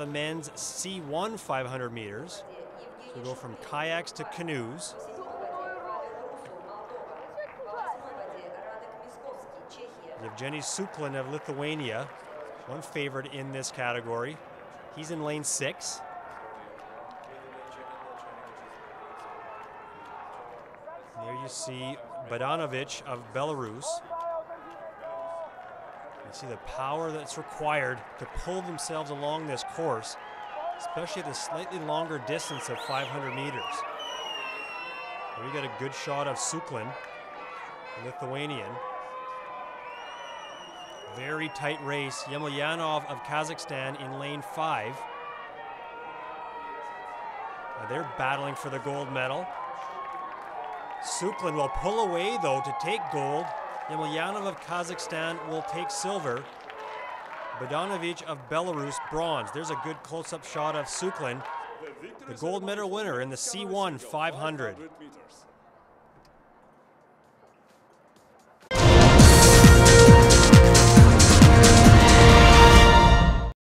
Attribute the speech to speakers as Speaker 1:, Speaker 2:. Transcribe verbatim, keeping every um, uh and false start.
Speaker 1: the men's C one five hundred meters. So we go from kayaks to canoes. Jevgeniy Suklin of Lithuania, one favorite in this category. He's in lane six. There you see Bahdanovich of Belarus. You see the power that's required to pull themselves along this course, especially at the slightly longer distance of five hundred meters. Here we got a good shot of Suklin, Lithuanian. Very tight race. Yemelyanov of Kazakhstan in lane five. Now they're battling for the gold medal. Suklin will pull away though to take gold. Yemelyanov of Kazakhstan will take silver. Bahdanovich of Belarus bronze. There's a good close-up shot of Suklin, the gold medal winner in the C one five hundred.